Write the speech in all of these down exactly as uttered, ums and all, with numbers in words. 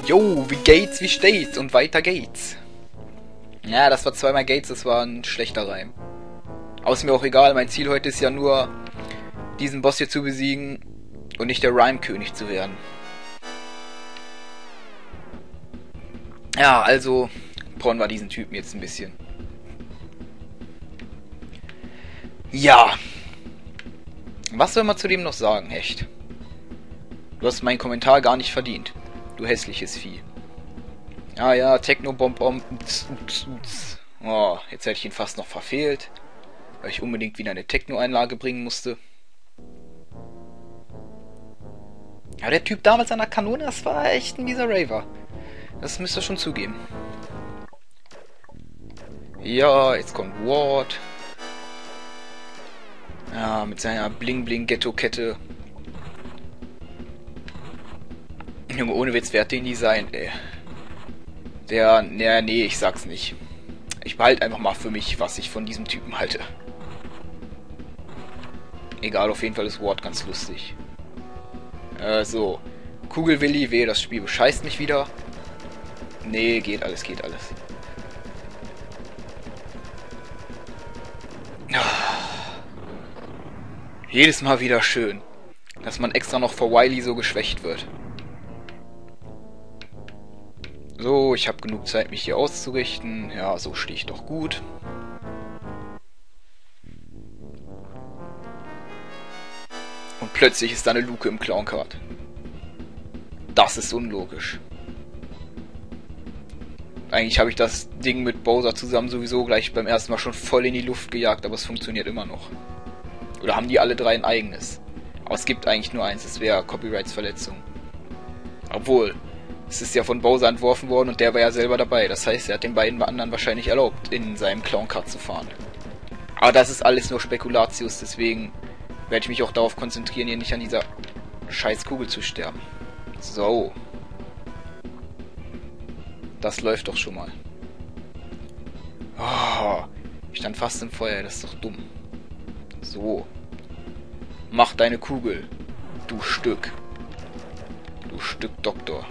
Jo, wie geht's, wie steht's und weiter geht's. Ja, das war zweimal Gates, das war ein schlechter Reim. Aber ist mir auch egal, mein Ziel heute ist ja nur, diesen Boss hier zu besiegen und nicht der Rhyme-König zu werden. Ja, also brauen wir diesen Typen jetzt ein bisschen. Ja. Was soll man zu dem noch sagen, Hecht? Du hast meinen Kommentar gar nicht verdient. Du hässliches Vieh. Ah ja, Techno-Bomb-Bomb. Oh, jetzt hätte ich ihn fast noch verfehlt. Weil ich unbedingt wieder eine Techno-Einlage bringen musste. Ja, der Typ damals an der Kanone, das war echt ein mieser Raver. Das müsst ihr schon zugeben. Ja, jetzt kommt Ward. Ja, mit seiner Bling-Bling-Ghetto-Kette. Junge, ohne Witz, wer hat den Design, ey. Der, ne, nee, ich sag's nicht. Ich behalte einfach mal für mich, was ich von diesem Typen halte. Egal, auf jeden Fall ist Ward ganz lustig. Äh, so. Kugelwilli, weh, das Spiel bescheißt mich wieder. Nee, geht alles, geht alles. Jedes Mal wieder schön, dass man extra noch vor Wily so geschwächt wird. So, ich habe genug Zeit, mich hier auszurichten. Ja, so stehe ich doch gut. Und plötzlich ist da eine Luke im Clown-Card. Das ist unlogisch. Eigentlich habe ich das Ding mit Bowser zusammen sowieso gleich beim ersten Mal schon voll in die Luft gejagt, aber es funktioniert immer noch. Oder haben die alle drei ein eigenes? Aber es gibt eigentlich nur eins, es wäre Copyrights-Verletzung. Obwohl, es ist ja von Bowser entworfen worden und der war ja selber dabei. Das heißt, er hat den beiden anderen wahrscheinlich erlaubt, in seinem Clown-Kart zu fahren. Aber das ist alles nur Spekulatius, deswegen werde ich mich auch darauf konzentrieren, hier nicht an dieser scheiß Kugel zu sterben. So. Das läuft doch schon mal. Oh, ich stand fast im Feuer, das ist doch dumm. So. Mach deine Kugel, du Stück. Du Stück Doktor.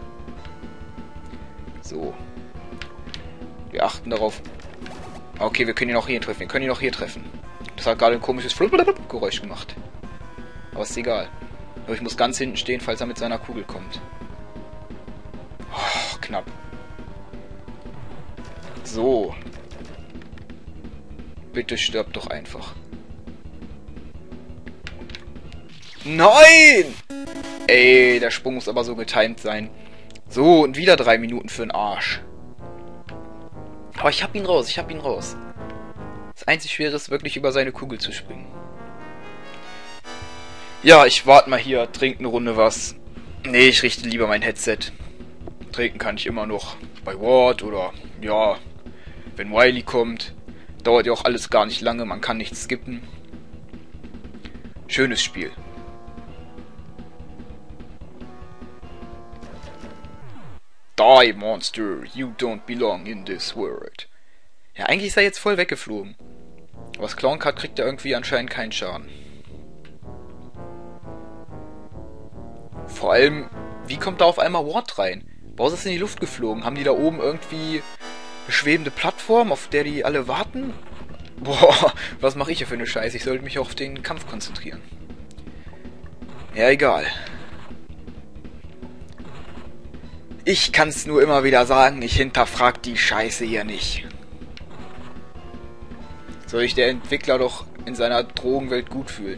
So. Wir achten darauf. Okay, wir können ihn auch hier treffen. Wir können ihn auch hier treffen. Das hat gerade ein komisches Geräusch gemacht. Aber ist egal. Aber ich muss ganz hinten stehen, falls er mit seiner Kugel kommt. Oh, knapp. So. Bitte stirb doch einfach. Nein! Ey, der Sprung muss aber so getimed sein. So, und wieder drei Minuten für den Arsch. Aber ich hab ihn raus, ich hab ihn raus. Das einzig Schwere ist wirklich über seine Kugel zu springen. Ja, ich warte mal hier, trinke eine Runde was. Nee, ich richte lieber mein Headset. Trinken kann ich immer noch bei Ward oder, ja, wenn Wily kommt. Dauert ja auch alles gar nicht lange, man kann nichts skippen. Schönes Spiel. Die, Monster, you don't belong in this world. Ja, eigentlich ist er jetzt voll weggeflogen. Aber das Clown-Card kriegt er irgendwie anscheinend keinen Schaden. Vor allem, wie kommt da auf einmal Ward rein? Bowser ist in die Luft geflogen. Haben die da oben irgendwie eine schwebende Plattform, auf der die alle warten? Boah, was mache ich hier für eine Scheiße? Ich sollte mich auf den Kampf konzentrieren. Ja, egal. Ich kann's nur immer wieder sagen, ich hinterfrag die Scheiße hier nicht. Soll sich der Entwickler doch in seiner Drogenwelt gut fühlen.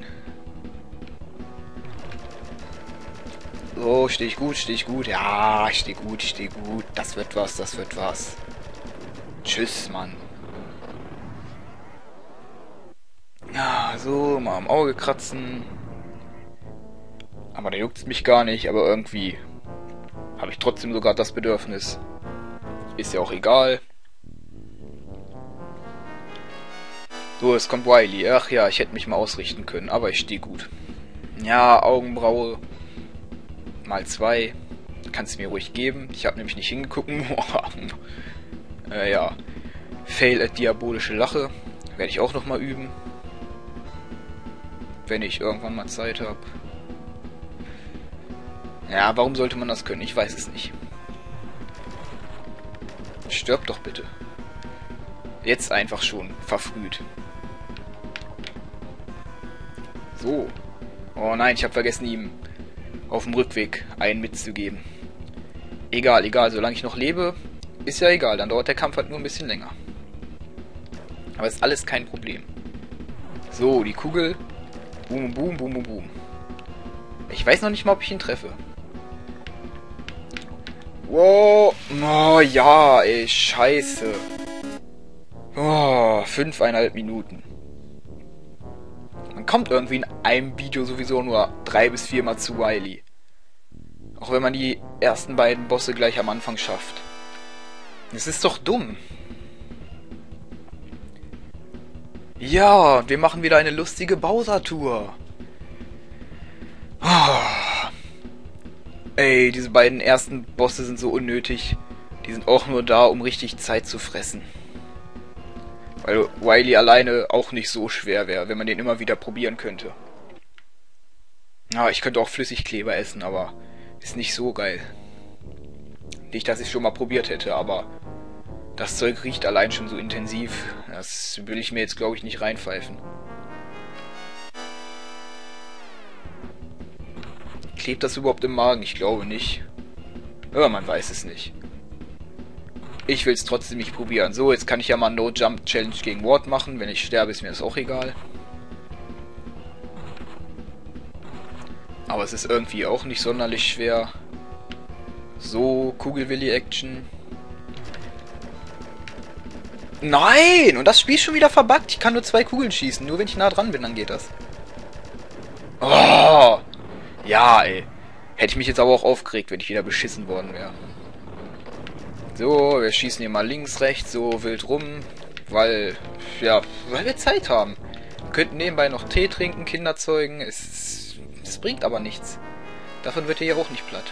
So, stehe ich gut, stehe ich gut. Ja, ich stehe gut, ich stehe gut. Das wird was, das wird was. Tschüss, Mann. Ja, so, mal am Auge kratzen. Aber da juckt's mich gar nicht, aber irgendwie habe ich trotzdem sogar das Bedürfnis. Ist ja auch egal. So, es kommt Wily. Ach ja, ich hätte mich mal ausrichten können, aber ich stehe gut. Ja, Augenbraue. Mal zwei. Kannst du mir ruhig geben. Ich habe nämlich nicht hingeguckt. äh, ja. Fail at diabolische Lache. Werde ich auch nochmal üben. Wenn ich irgendwann mal Zeit habe. Ja, warum sollte man das können? Ich weiß es nicht. Stirb doch bitte. Jetzt einfach schon. Verfrüht. So. Oh nein, ich habe vergessen, ihm auf dem Rückweg einen mitzugeben. Egal, egal. Solange ich noch lebe, ist ja egal. Dann dauert der Kampf halt nur ein bisschen länger. Aber ist alles kein Problem. So, die Kugel. Boom, boom, boom, boom, boom. Ich weiß noch nicht mal, ob ich ihn treffe. Wow. Oh, ja, ey, scheiße. Oh, fünfeinhalb Minuten. Man kommt irgendwie in einem Video sowieso nur drei bis viermal zu Wily. Auch wenn man die ersten beiden Bosse gleich am Anfang schafft. Das ist doch dumm. Ja, wir machen wieder eine lustige Bowser-Tour. Oh. Ey, diese beiden ersten Bosse sind so unnötig. Die sind auch nur da, um richtig Zeit zu fressen. Weil Wily alleine auch nicht so schwer wäre, wenn man den immer wieder probieren könnte. Ja, ich könnte auch Flüssigkleber essen, aber ist nicht so geil. Nicht, dass ich schon mal probiert hätte, aber das Zeug riecht allein schon so intensiv. Das will ich mir jetzt, glaube ich, nicht reinpfeifen. Klebt das überhaupt im Magen? Ich glaube nicht. Aber man weiß es nicht. Ich will es trotzdem nicht probieren. So, jetzt kann ich ja mal No-Jump-Challenge gegen Ward machen. Wenn ich sterbe, ist mir das auch egal. Aber es ist irgendwie auch nicht sonderlich schwer. So, Kugelwilli-Action. Nein! Und das Spiel ist schon wieder verbuggt. Ich kann nur zwei Kugeln schießen. Nur wenn ich nah dran bin, dann geht das. Oh! Ja, ey. Hätte ich mich jetzt aber auch aufgeregt, wenn ich wieder beschissen worden wäre. So, wir schießen hier mal links, rechts, so wild rum. Weil, ja, weil wir Zeit haben. Wir könnten nebenbei noch Tee trinken, Kinder zeugen. Es, es bringt aber nichts. Davon wird ihr hier auch nicht platt.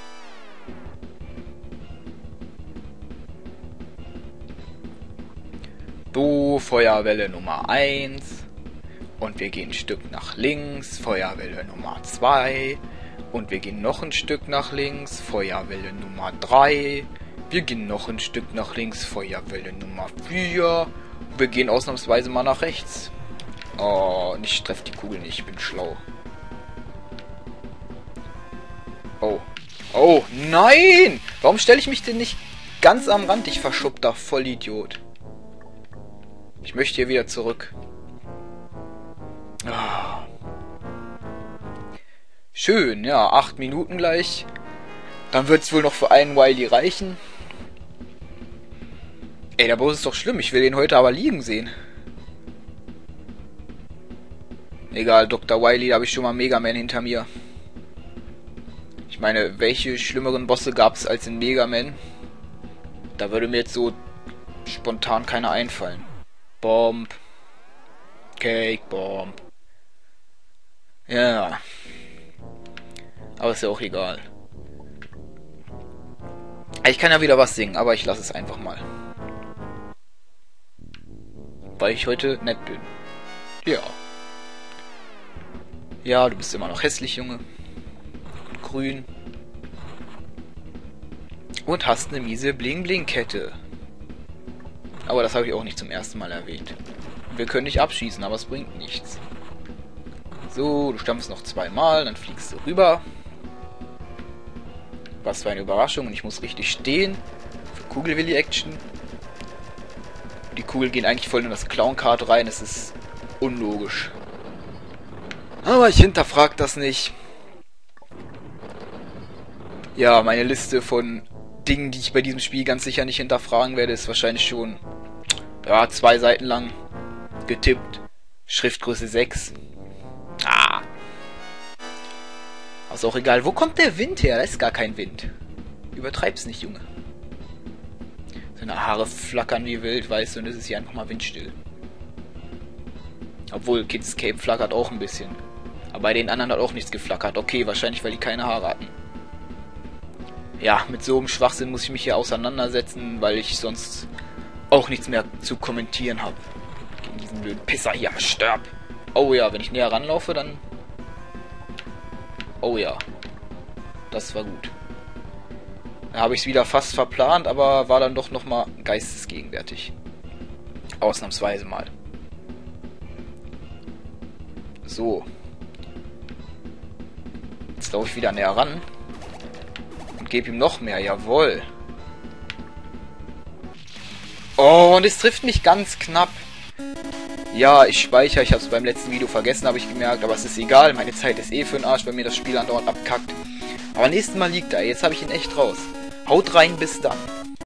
So, Feuerwelle Nummer eins. Und wir gehen ein Stück nach links. Feuerwelle Nummer zwei. Und wir gehen noch ein Stück nach links. Feuerwelle Nummer drei. Wir gehen noch ein Stück nach links. Feuerwelle Nummer vier. Wir gehen ausnahmsweise mal nach rechts. Oh, ich treffe die Kugel nicht. Ich bin schlau. Oh. Oh, nein! Warum stelle ich mich denn nicht ganz am Rand, ich verschuppter Vollidiot? Ich möchte hier wieder zurück. Oh. Schön, ja, acht Minuten gleich. Dann wird es wohl noch für einen Wily reichen. Ey, der Boss ist doch schlimm. Ich will den heute aber liegen sehen. Egal, Doktor Wily, da habe ich schon mal Mega Man hinter mir. Ich meine, welche schlimmeren Bosse gab es als in Mega Man? Da würde mir jetzt so spontan keiner einfallen. Bomb. Cake Bomb. Ja. Aber ist ja auch egal. Ich kann ja wieder was singen, aber ich lasse es einfach mal. Weil ich heute nett bin. Ja. Ja, du bist immer noch hässlich, Junge. Und grün. Und hast eine miese Bling-Bling-Kette. Aber das habe ich auch nicht zum ersten Mal erwähnt. Wir können dich abschießen, aber es bringt nichts. So, du stampfst noch zweimal, dann fliegst du rüber. Was für eine Überraschung, und ich muss richtig stehen. Für Kugelwilli-Action. Die Kugeln gehen eigentlich voll in das Clown-Card rein, es ist unlogisch. Aber ich hinterfrag das nicht. Ja, meine Liste von Dingen, die ich bei diesem Spiel ganz sicher nicht hinterfragen werde, ist wahrscheinlich schon ja, zwei Seiten lang getippt. Schriftgröße sechs. Ah. Aber ist auch egal. Wo kommt der Wind her? Da ist gar kein Wind. Übertreib's nicht, Junge. Seine Haare flackern wie wild, weißt du, und es ist hier einfach mal windstill. Obwohl, Kids Cape flackert auch ein bisschen. Aber bei den anderen hat auch nichts geflackert. Okay, wahrscheinlich, weil die keine Haare hatten. Ja, mit so einem Schwachsinn muss ich mich hier auseinandersetzen, weil ich sonst auch nichts mehr zu kommentieren habe. Gegen diesen blöden Pisser hier. Stirb! Oh ja, wenn ich näher ranlaufe, dann... Oh ja. Das war gut. Da habe ich es wieder fast verplant, aber war dann doch nochmal geistesgegenwärtig. Ausnahmsweise mal. So. Jetzt laufe ich wieder näher ran. Und gebe ihm noch mehr. Jawohl. Oh, und es trifft mich ganz knapp. Ja, ich speichere. Ich habe es beim letzten Video vergessen, habe ich gemerkt. Aber es ist egal. Meine Zeit ist eh für den Arsch, weil mir das Spiel andauernd abkackt. Aber nächstes Mal liegt er. Jetzt habe ich ihn echt raus. Haut rein, bis dann.